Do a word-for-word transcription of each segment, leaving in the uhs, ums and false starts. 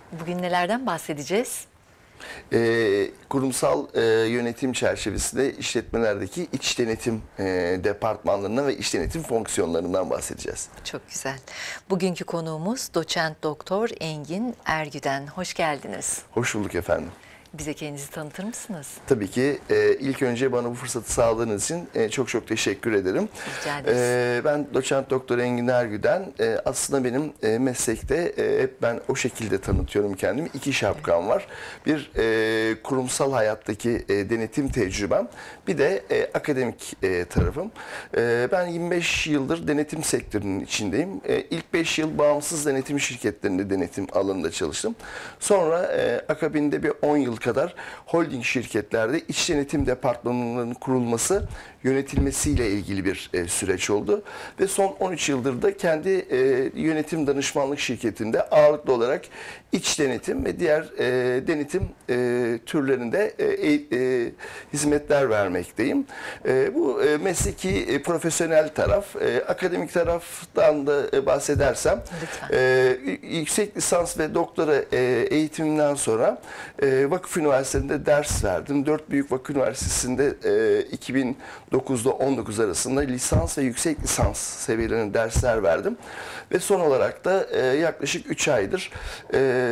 Bugün nelerden bahsedeceğiz? E, kurumsal e, yönetim çerçevesinde işletmelerdeki iç denetim e, departmanlarından ve iç denetim fonksiyonlarından bahsedeceğiz. Çok güzel. Bugünkü konuğumuz Doçent Doktor Engin Ergüden. Hoş geldiniz. Hoş bulduk efendim. Bize kendinizi tanıtır mısınız? Tabii ki e, ilk önce bana bu fırsatı sağladığınız için e, çok çok teşekkür ederim. Rica ederiz. E, ben Doçent Doktor Engin Ergüden. E, aslında benim e, meslekte e, hep ben o şekilde tanıtıyorum kendimi. İki şapkam var. Bir e, kurumsal hayattaki e, denetim tecrübem, bir de e, akademik e, tarafım. E, ben yirmi beş yıldır denetim sektörünün içindeyim. E, ilk beş yıl bağımsız denetim şirketlerinde denetim alanında çalıştım. Sonra e, akabinde bir on yıl kadar holding şirketlerde iç denetim departmanlarının kurulması, yönetilmesiyle ilgili bir e, süreç oldu. Ve son on üç yıldır da kendi e, yönetim danışmanlık şirketinde ağırlıklı olarak iç denetim ve diğer e, denetim e, türlerinde e, e, hizmetler vermekteyim. E, bu e, mesleki e, profesyonel taraf, e, akademik taraftan da e, bahsedersem, e, yüksek lisans ve doktora e, eğitimimden sonra e, vakıf üniversitesinde ders verdim. Dört büyük vakıf üniversitesinde e, iki bin dokuzda on dokuz arasında lisans ve yüksek lisans seviyelerinde dersler verdim. Ve son olarak da e, yaklaşık üç aydır e,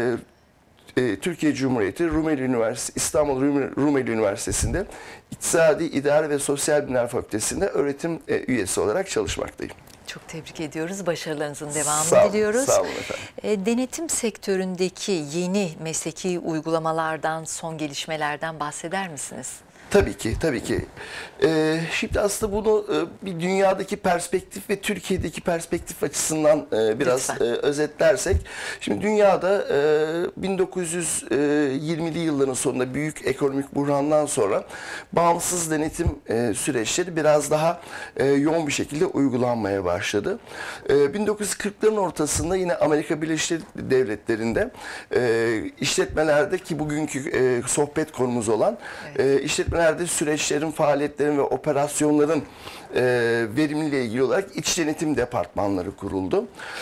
e, Türkiye Cumhuriyeti Rumeli Üniversitesi, İstanbul Rumeli Üniversitesi'nde İktisadi, İdari ve Sosyal Bilimler Fakültesi'nde öğretim e, üyesi olarak çalışmaktayım. Çok tebrik ediyoruz. Başarılarınızın devamını Sağ, diliyoruz. Sağ olun efendim. E, denetim sektöründeki yeni mesleki uygulamalardan, son gelişmelerden bahseder misiniz? Tabii ki, tabii ki. Ee, şimdi aslında bunu e, bir dünyadaki perspektif ve Türkiye'deki perspektif açısından e, biraz e, özetlersek, şimdi dünyada e, bin dokuz yüz yirmili yılların sonunda büyük ekonomik buhrandan sonra bağımsız denetim e, süreçleri biraz daha e, yoğun bir şekilde uygulanmaya başladı. E, bin dokuz yüz kırkların ortasında yine Amerika Birleşik Devletleri'nde e, işletmelerde, ki bugünkü e, sohbet konumuz olan evet. e, işletmelerde süreçlerin, faaliyetlerin ve operasyonların e, verimliliğiyle ilgili olarak iç denetim departmanları kuruldu.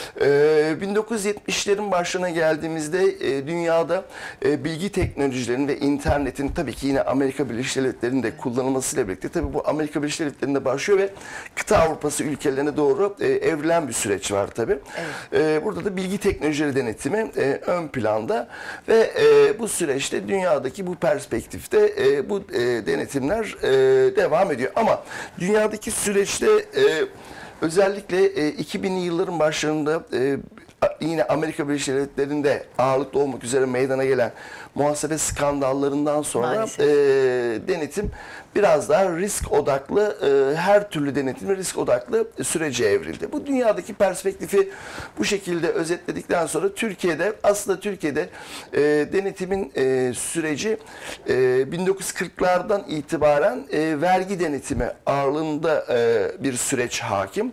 E, bin dokuz yüz yetmişlerin başına geldiğimizde e, dünyada e, bilgi teknolojilerinin ve internetin, tabii ki yine Amerika Birleşik Devletleri'nde kullanılmasıyla birlikte, tabii bu Amerika Birleşik Devletleri'nde başlıyor ve kıta Avrupası ülkelerine doğru e, evrilen bir süreç var tabii. Evet. E, burada da bilgi teknolojileri denetimi e, ön planda ve e, bu süreçte dünyadaki bu perspektifte e, bu e, denetimler e, devam ediyor. Ama dünyadaki süreçte e, özellikle e, iki binli yılların başlarında e, yine Amerika Birleşik Devletleri'nde ağırlıklı olmak üzere meydana gelen muhasebe skandallarından sonra e, denetim biraz daha risk odaklı, e, her türlü denetim risk odaklı sürece evrildi. Bu dünyadaki perspektifi bu şekilde özetledikten sonra Türkiye'de, aslında Türkiye'de e, denetimin e, süreci e, bin dokuz yüz kırklardan itibaren e, vergi denetimi ağırlığında e, bir süreç hakim.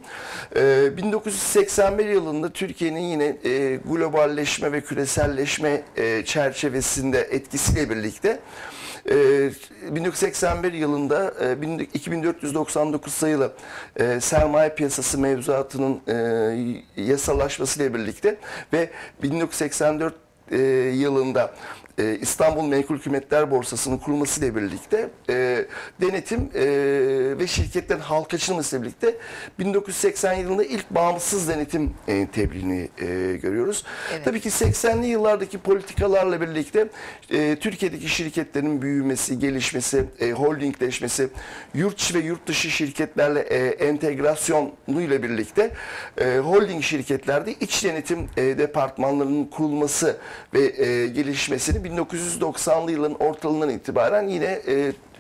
E, bin dokuz yüz seksen bir yılında Türkiye'nin yine e, globalleşme ve küreselleşme e, çerçevesinde etkisiyle birlikte bin dokuz yüz seksen bir yılında iki bin dört yüz doksan dokuz sayılı sermaye piyasası mevzuatının yasallaşmasıyla birlikte ve bin dokuz yüz seksen dört yılında İstanbul Menkul Kıymetler Borsası'nın kurulmasıyla birlikte e, denetim e, ve şirketlerin halka açılmasıyla birlikte bin dokuz yüz seksen yılında ilk bağımsız denetim e, tebliğini e, görüyoruz. Evet. Tabii ki seksenli yıllardaki politikalarla birlikte e, Türkiye'deki şirketlerin büyümesi, gelişmesi, e, holdingleşmesi, yurt içi ve yurt dışı şirketlerle e, entegrasyonuyla birlikte e, holding şirketlerde iç denetim e, departmanlarının kurulması ve e, gelişmesini bin dokuz yüz doksanlı yılların ortalarından itibaren yine e,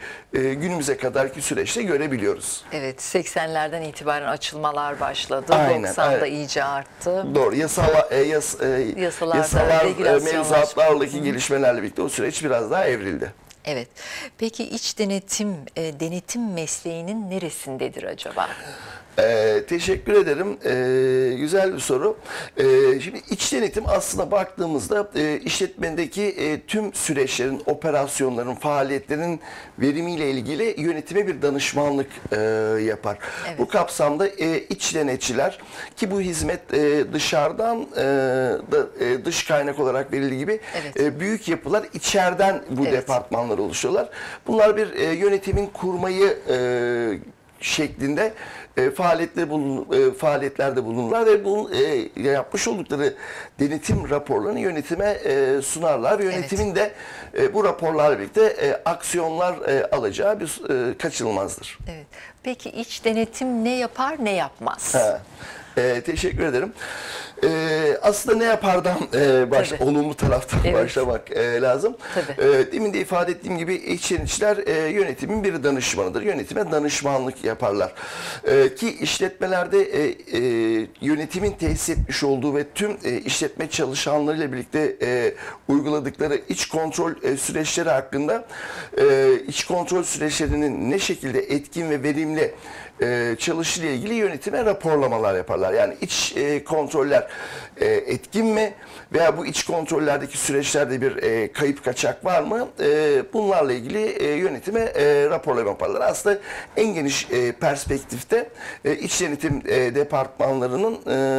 e, günümüze kadarki süreçte görebiliyoruz. Evet, seksenlerden itibaren açılmalar başladı. Aynen, doksanda evet. iyice arttı. Doğru. Yasala, e, yas, e, yasalar, e, mevzuatlarla gelişmelerle birlikte o süreç biraz daha evrildi. Evet. Peki iç denetim, e, denetim mesleğinin neresindedir acaba? Ee, teşekkür ederim. Ee, güzel bir soru. Ee, şimdi iç denetim aslında baktığımızda e, işletmedeki e, tüm süreçlerin, operasyonların, faaliyetlerin verimiyle ilgili yönetime bir danışmanlık e, yapar. Evet. Bu kapsamda e, iç denetçiler ki bu hizmet e, dışarıdan e, da, e, dış kaynak olarak verildiği gibi Evet. e, büyük yapılar içeriden bu Evet. departmanlar oluşuyorlar. Bunlar bir e, yönetimin kurmayı e, şeklinde e, faaliyette bulun, e, faaliyetlerde bulunurlar ve bu e, yapmış oldukları denetim raporlarını yönetime e, sunarlar ve yönetimin de e, bu raporlarla birlikte e, aksiyonlar e, alacağı bir e, kaçınılmazdır. Evet. Peki iç denetim ne yapar, ne yapmaz? Ha. E, teşekkür ederim. E, aslında ne yapardan e, baş, Tabii. olumlu taraftan Evet. başlamak e, lazım. Tabii. E, demin de ifade ettiğim gibi iç denetçiler e, yönetimin bir danışmanıdır. Yönetime danışmanlık yaparlar. E, ki işletmelerde e, e, yönetimin tesis etmiş olduğu ve tüm e, işletme çalışanlarıyla birlikte e, uyguladıkları iç kontrol e, süreçleri hakkında e, iç kontrol süreçlerinin ne şekilde etkin ve verimli e, çalışıyla ilgili yönetime raporlamalar yaparlar. Yani iç e, kontroller e, etkin mi veya bu iç kontrollerdeki süreçlerde bir e, kayıp kaçak var mı? E, bunlarla ilgili e, yönetime e, raporlama yaparlar. Aslında en geniş e, perspektifte e, iç denetim e, departmanlarının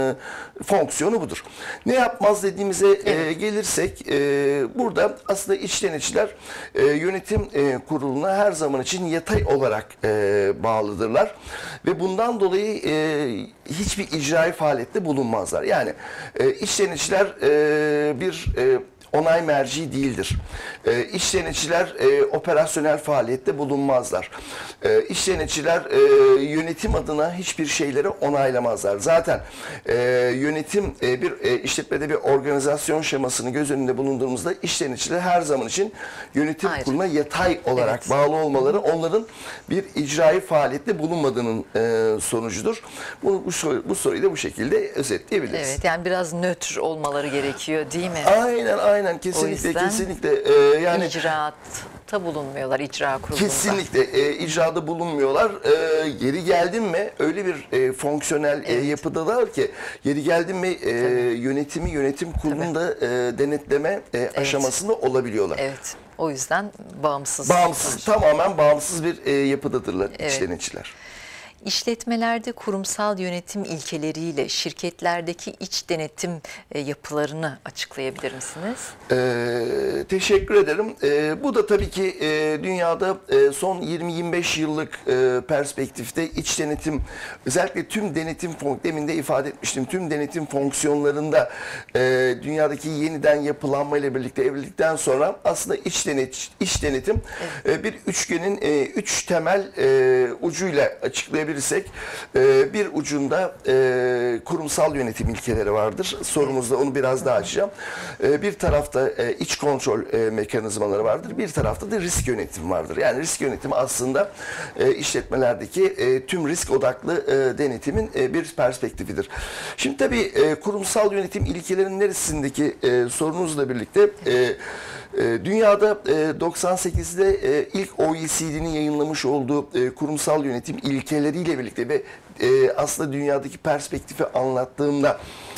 e, fonksiyonu budur. Ne yapmaz dediğimize e, gelirsek e, burada aslında iç denetçiler e, yönetim e, kuruluna her zaman için yatay olarak e, bağlıdırlar. Ve bundan dolayı e, hiçbir icraî faaliyette bulunmazlar. Yani e, iç denetçiler e, bir e, onay merci değildir. E, iç denetçiler e, operasyonel faaliyette bulunmazlar. E, iç denetçiler e, yönetim adına hiçbir şeyleri onaylamazlar. Zaten e, yönetim e, bir e, işletmede bir organizasyon şemasını göz önünde bulundurduğumuzda iç denetçiler her zaman için yönetim Hayır. kuruluna yatay olarak Evet. bağlı olmaları onların bir icraî faaliyette bulunmadığının e, sonucudur. Bu, bu, soru, bu soruyu da bu şekilde özetleyebiliriz. Evet, yani biraz nötr olmaları gerekiyor değil mi? Aynen aynen O kesinlikle yüzden kesinlikle e, yani İcraatta bulunmuyorlar, icra kurulunda. kesinlikle e, icrada bulunmuyorlar. E, yeri geldin mi öyle bir e, fonksiyonel e, Evet. yapıdalar ki yeri geldin mi e, yönetimi yönetim kurulunda e, denetleme e, aşamasında olabiliyorlar. Evet, o yüzden bağımsız. Bağımsız, tamamen bağımsız bir e, yapıdadırlar Evet. iç denetçiler. İşletmelerde kurumsal yönetim ilkeleriyle şirketlerdeki iç denetim e, yapılarını açıklayabilir misiniz? Ee, teşekkür ederim. Ee, bu da tabii ki e, dünyada e, son yirmi yirmi beş yıllık e, perspektifte iç denetim, özellikle tüm denetim, fon- demin de ifade etmiştim, tüm denetim fonksiyonlarında e, dünyadaki yeniden yapılanmayla birlikte evrildikten sonra aslında iç, denet, iç denetim e, bir üçgenin e, üç temel e, ucuyla açıklayabilirsek e, bir ucunda e, kurumsal yönetim ilkeleri vardır. Sorumuzda onu biraz daha açacağım. E, bir tarafta e, iç kontrol e, mekanizmaları vardır. Bir tarafta da risk yönetimi vardır. Yani risk yönetimi aslında e, işletmelerdeki e, tüm risk odaklı e, denetimin e, bir perspektifidir. Şimdi tabii e, kurumsal yönetim ilkelerinin neresindeki e, sorunuzla birlikte e, e, dünyada e, doksan sekizde e, ilk O E C D'nin yayınlamış olduğu e, kurumsal yönetim ilkeleriyle birlikte ve e, aslında dünyadaki perspektifi anlattığımda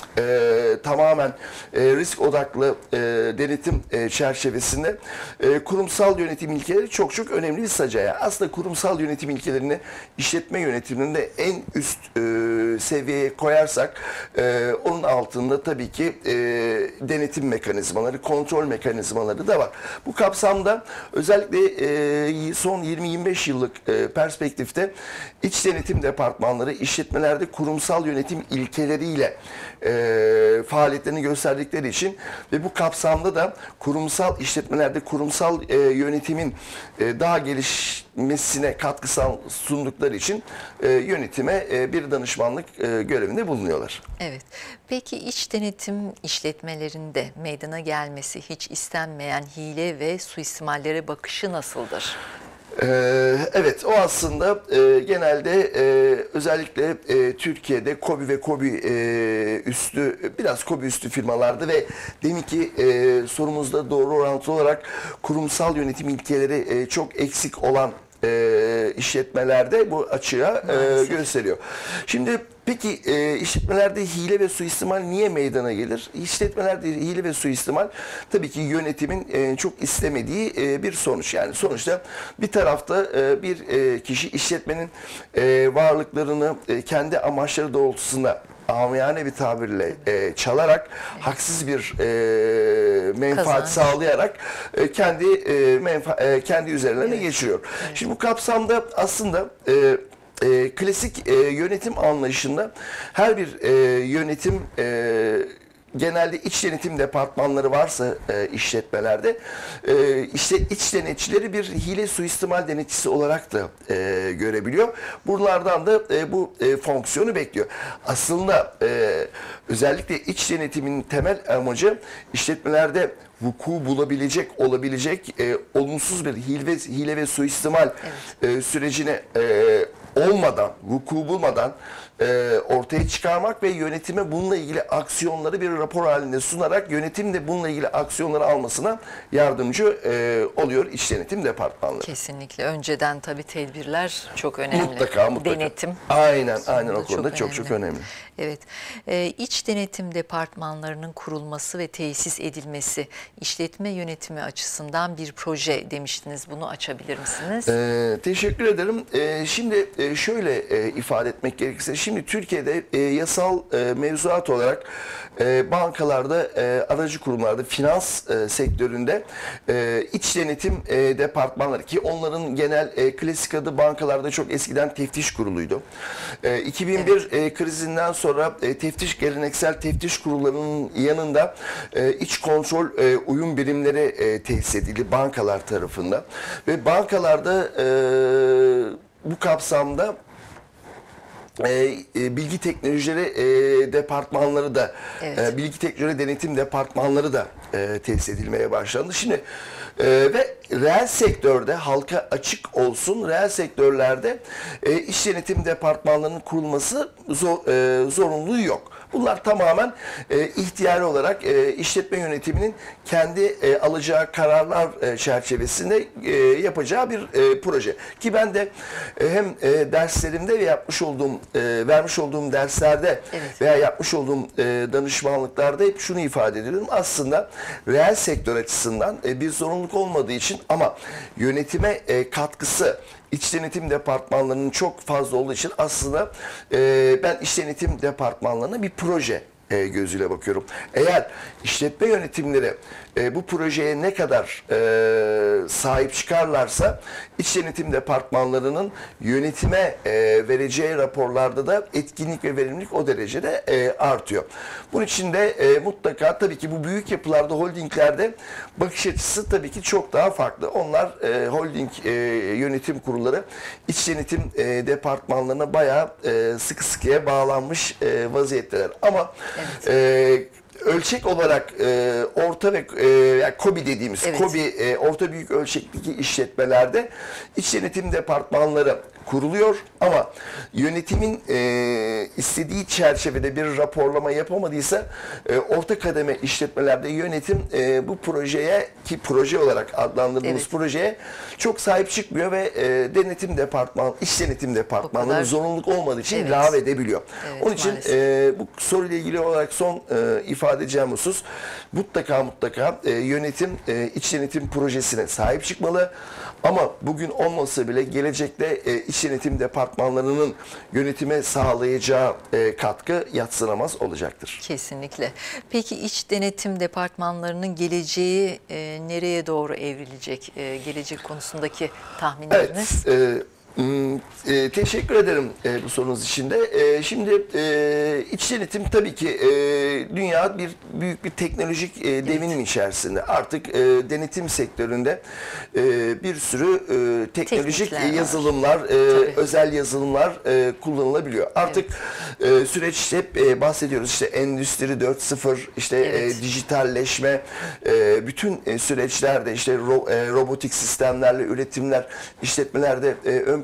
e, tamamen e, risk odaklı e, denetim e, çerçevesinde e, kurumsal yönetim ilkeleri çok çok önemli bir sacaya. Aslında kurumsal yönetim ilkelerini işletme yönetiminde en üst e, seviyeye koyarsak e, onun altında tabii ki e, denetim mekanizmaları, kontrol mekanizmaları da var. Bu kapsamda özellikle e, son yirmi yirmi beş yıllık e, perspektifte iç denetim departmanları işletmelerde kurumsal yönetim ilkeleriyle e, faaliyetlerini gösterdikleri için ve bu kapsamda da kurumsal işletmelerde kurumsal e, yönetimin e, daha gelişmesine katkı sağ- sundukları için e, yönetime e, bir danışmanlık e, görevinde bulunuyorlar. Evet. Peki iç denetim işletmelerinde meydana gelmesi hiç istenmeyen hile ve suistimallere bakışı nasıldır? Ee, evet, o aslında e, genelde e, özellikle e, Türkiye'de KOBİ ve KOBİ e, üstü, biraz KOBİ üstü firmalarda ve deminki e, sorumuzda doğru orantılı olarak kurumsal yönetim ilkeleri e, çok eksik olan e, işletmelerde bu açığa e, gösteriyor. Şimdi peki e, işletmelerde hile ve suistimal niye meydana gelir? İşletmelerde hile ve suistimal tabii ki yönetimin e, çok istemediği e, bir sonuç. Yani sonuçta bir tarafta e, bir e, kişi işletmenin e, varlıklarını e, kendi amaçları doğrultusunda amiyane bir tabirle e, çalarak haksız bir e, menfaat Kazanç. sağlayarak e, kendi e, menfa e, kendi üzerlerine Evet. geçiriyor. Evet. Şimdi bu kapsamda aslında e, e, klasik e, yönetim anlayışında her bir e, yönetim e, genelde iç denetim departmanları varsa e, işletmelerde e, işte iç denetçileri bir hile suistimal denetçisi olarak da e, görebiliyor. Buralardan da e, bu e, fonksiyonu bekliyor. Aslında e, özellikle iç denetimin temel amacı işletmelerde vuku bulabilecek, olabilecek e, olumsuz bir hile ve, hile ve suistimal evet. e, sürecine e, olmadan, vuku bulmadan e, ortaya çıkarmak ve yönetime bununla ilgili aksiyonları bir rapor halinde sunarak yönetim de bununla ilgili aksiyonları almasına yardımcı e, oluyor iç denetim departmanları. Kesinlikle. Önceden tabii tedbirler çok önemli. Mutlaka, mutlaka. Denetim. Aynen, aynen o çok konuda çok önemli. çok önemli. Evet. Ee, iç denetim departmanlarının kurulması ve tesis edilmesi işletme yönetimi açısından bir proje demiştiniz. Bunu açabilir misiniz? Ee, teşekkür ederim. Ee, şimdi e, şöyle e, ifade etmek gerekirse, şimdi Türkiye'de e, yasal e, mevzuat olarak e, bankalarda, e, aracı kurumlarda, finans e, sektöründe e, iç denetim e, departmanları, ki onların genel e, klasik adı bankalarda çok eskiden teftiş kuruluydu. E, iki bin bir evet. e, krizinden sonra e, teftiş geleneksel teftiş kurullarının yanında e, iç kontrol e, uyum birimleri e, tesis edildi bankalar tarafından ve bankalarda e, bu kapsamda E, e, bilgi teknolojileri e, departmanları da evet. e, bilgi teknoloji denetim departmanları da e, tesis edilmeye başlandı. Şimdi e, ve reel sektörde halka açık olsun, reel sektörlerde e, iş denetim departmanlarının kurulması zor, e, zorunluluğu yok. Bunlar tamamen e, ihtiyari olarak e, işletme yönetiminin kendi e, alacağı kararlar e, çerçevesinde e, yapacağı bir e, proje. Ki ben de e, hem e, derslerimde ve yapmış olduğum, e, vermiş olduğum derslerde evet. veya yapmış olduğum e, danışmanlıklarda hep şunu ifade ediyorum. Aslında reel sektör açısından e, bir zorunluluk olmadığı için ama yönetime e, katkısı İç denetim departmanlarının çok fazla olduğu için aslında e, ben iç denetim departmanlarına bir proje e, gözüyle bakıyorum. Eğer işletme yönetimleri e, bu projeye ne kadar e, sahip çıkarlarsa iç denetim departmanlarının yönetime e, vereceği raporlarda da etkinlik ve verimlilik o derecede e, artıyor. Bunun için de e, mutlaka tabii ki bu büyük yapılarda, holdinglerde bakış açısı tabii ki çok daha farklı. Onlar e, holding e, yönetim kurulları iç denetim e, departmanlarına bayağı e, sıkı sıkıya bağlanmış e, vaziyetteler. Ama evet. e, ölçek olarak e, orta ve e, yani KOBİ dediğimiz evet. KOBİ e, orta büyük ölçekteki işletmelerde iç denetim departmanları kuruluyor ama yönetimin e, istediği çerçevede bir raporlama yapamadıysa e, orta kademe işletmelerde yönetim e, bu projeye, ki proje olarak adlandırdığımız evet. projeye çok sahip çıkmıyor ve e, denetim departmanı, iç denetim departmanları zorunluluk olmadığı için evet. lave edebiliyor. Evet, onun için e, bu soruyla ilgili olarak son e, ifade edeceğim husus, mutlaka mutlaka e, yönetim e, iç denetim projesine sahip çıkmalı. Ama bugün olmasa bile gelecekte e, iç denetim departmanlarının yönetime sağlayacağı e, katkı yadsınamaz olacaktır. Kesinlikle. Peki iç denetim departmanlarının geleceği e, nereye doğru evrilecek? E, gelecek konusundaki tahminleriniz? Evet. E, Hmm, e, teşekkür ederim e, bu sorunuz için de. E, şimdi e, iç denetim tabii ki e, dünya bir büyük bir teknolojik e, devinim evet. içerisinde. Artık e, denetim sektöründe e, bir sürü e, teknolojik Teknikler yazılımlar, e, özel yazılımlar e, kullanılabiliyor. Artık evet. e, süreç hep e, bahsediyoruz. İşte Endüstri dört nokta sıfır, işte evet. e, dijitalleşme, e, bütün e, süreçlerde işte ro, e, robotik sistemlerle üretimler, işletmelerde e, ön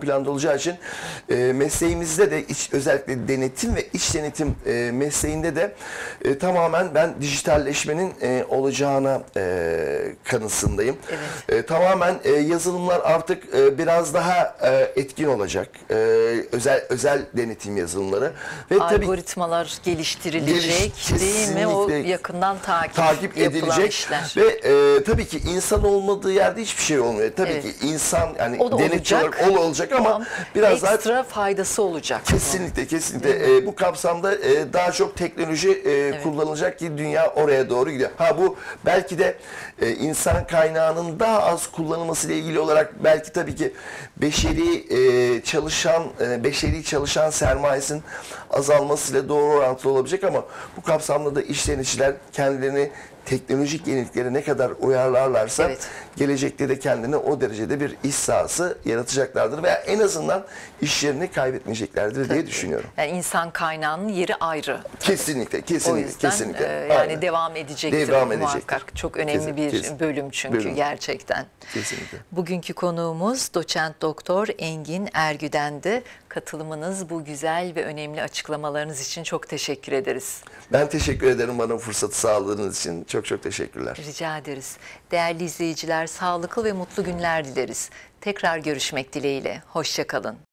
planda olacağı için e, mesleğimizde de iç, özellikle denetim ve iç denetim e, mesleğinde de e, tamamen ben dijitalleşmenin e, olacağına e, kanısındayım. Evet. E, tamamen e, yazılımlar artık e, biraz daha e, etkin olacak. E, özel özel denetim yazılımları ve tabii Algoritmalar geliştirilecek, Geliş- değil mi? O kesinlikle yakından takip, takip yapılan edilecek işler. ve e, tabii ki insan olmadığı yerde hiçbir şey olmuyor. Tabii Evet. ki insan yani O da denetçi olacak. olarak o olacak ama Tamam. biraz daha ekstra faydası olacak. kesinlikle kesinlikle e, bu kapsamda e, daha çok teknoloji e, kullanılacak ki dünya oraya doğru gidiyor. Ha bu belki de e, insan kaynağının daha az kullanılması ile ilgili olarak belki tabii ki beşeri e, çalışan e, beşeri çalışan sermayesinin azalmasıyla doğru orantılı olabilecek ama bu kapsamda da işletmeciler kendilerini teknolojik yeniliklere ne kadar uyarlarlarsa Evet. gelecekte de kendine o derecede bir iş sahası yaratacaklardır veya en azından iş yerini kaybetmeyeceklerdir diye düşünüyorum. Yani insan kaynağının yeri ayrı. Kesinlikle, O kesinlikle, yüzden kesinlikle. e, yani Aynen. devam edecektir Devam edecektir. muhakkak. Çok önemli Kesin- bir kesin. bölüm çünkü Bölüm. gerçekten. Kesinlikle. Bugünkü konuğumuz doçent doktor Engin Ergüden'di. Katılımınız, bu güzel ve önemli açıklamalarınız için çok teşekkür ederiz. Ben teşekkür ederim bana fırsatı sağladığınız için. Çok çok teşekkürler. Rica ederiz. Değerli izleyiciler, sağlıklı ve mutlu günler dileriz. Tekrar görüşmek dileğiyle. Hoşça kalın.